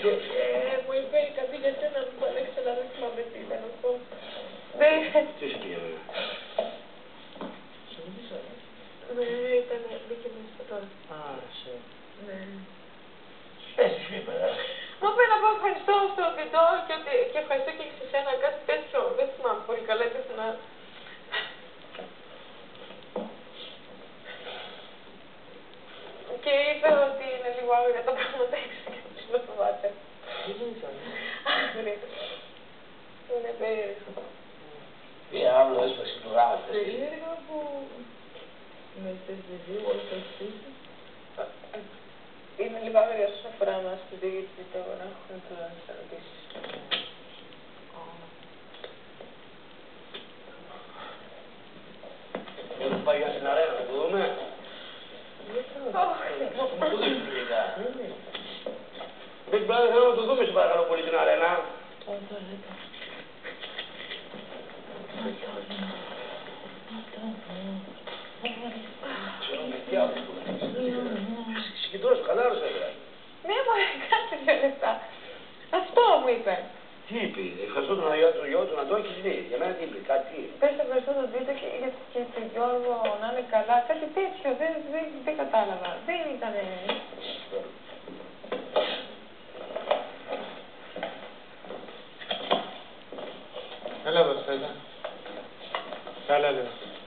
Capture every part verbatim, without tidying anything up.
Μου είπε κάτι για σένα, μου πανέξει, αλλά δεν θυμάμαι τι ήταν αυτό. Τι σε πήγε βέβαια. Ναι, ήταν, μπήκε μέσα τώρα. Α, σε. Ναι. Έτσι σου είπε, ρε. Μου είπε να πω ευχαριστώ στο βιτό και, ότι, και ευχαριστώ και σε σένα, κάτι τέτοιο. Δεν θυμάμαι πολύ καλά, δεν να... Και είπε ότι είναι λίγο άγρια τα πράγματα έξω και τους με φοβάται. Τι δεν ήταν. Άγρια. Είναι περίεργο. Τι άλλο έσπασε το γάμο. Περίεργο που... με στις δύο όλες τις στήσεις. Είναι λίγο άγρια όσον αφορά μας και δεν γιατί το να έχουν τις ερωτήσεις. Δεν πάει για την αρένα, να το δούμε. Πού δεν σου λίγα. Big Brother, θέλω να το δούμε σε παρακαλώ πολύ την αρένα. Συγκεντρώσου, χαλάρωσε, βέβαια. Ναι, μωρέ, κάτσε δύο λεπτά. Αυτό μου είπε. Τι είπε, ευχαριστώ τον Αγιό του Γιώργου να το έχεις δει. Για μένα τι είπε, κάτι. Πες ευχαριστώ τον Τίτο και, και τον Γιώργο να είναι καλά. Κάτι τέτοιο, δεν, δεν, δεν κατάλαβα. Δεν ήτανε... Έλα εδώ, Στέλλα. Έλα εδώ.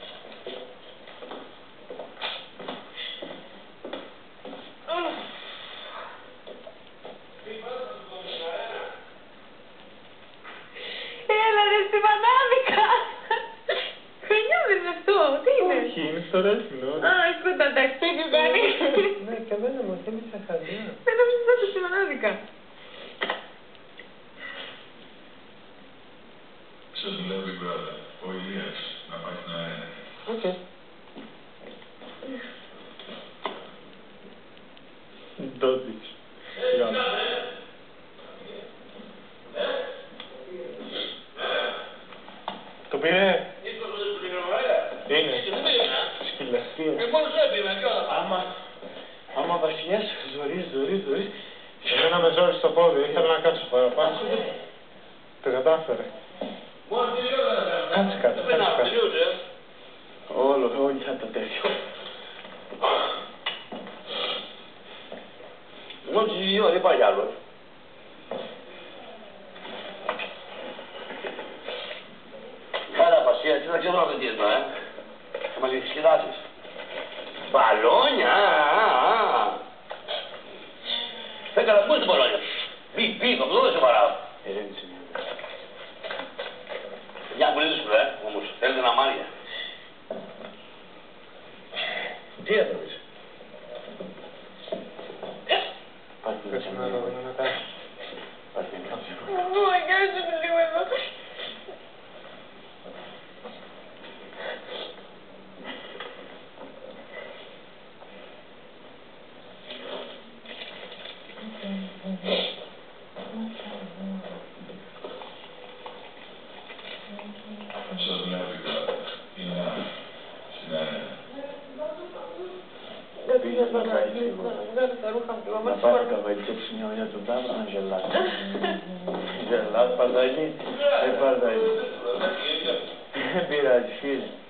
Έλα ρε στη Βανάδικα! Χρονιά δεν είναι αυτό, τι είναι? Όχι, είναι στο ρέσιλο. Α, κοίτα, εντάξει, το ίδιο κάνει. Ναι, και εμένα μου θύμισε χαλιά. Δεν νόμιζα ότι στη Βανάδικα. Σας μιλάω Big Brother, ο Ηλίας, να πάει στην αρένα. Οκ. Ντόντιτς. Το πήρε. Είναι. Σκύλα. Άμα, άμα βασιλιάς ζωρείς, ζωρείς, ζωρείς. Εμένα με ζόρισε στο πόδι, ήθελα να κάτσω παραπάνω. Το κατάφερε. Κάτσε κάτω, κάτσε κάτω. Όλο, όλοι θα τα τέτοιο. Μόνο τις δύο, δεν πάει άλλος. Κάρα πασία, τι να ξέρω να τι εδώ, ε. Θα μας εξεδάσεις. Μπαλόνια, α, α. Έκανα πού είναι μπαλόνια. Μπει, μπει, αυτό δεν σε παράω. Ερένησε μια. Για πολύ δύσκολο, ε, όμως. Θέλετε ένα μάρια. Τι έπρεπες. Κάτσε να το δούμε μετά. Μου αγιάζει με λίγο εδώ. Σας μιλάω Big Brother, είναι στην αρένα. Να πάρει τα βαϊτσέψει μια ωριά του τάβρα να γελάσει. Γελάς, Πανταλή. Ε, Πανταλή. Δεν πειράζει, φίλε.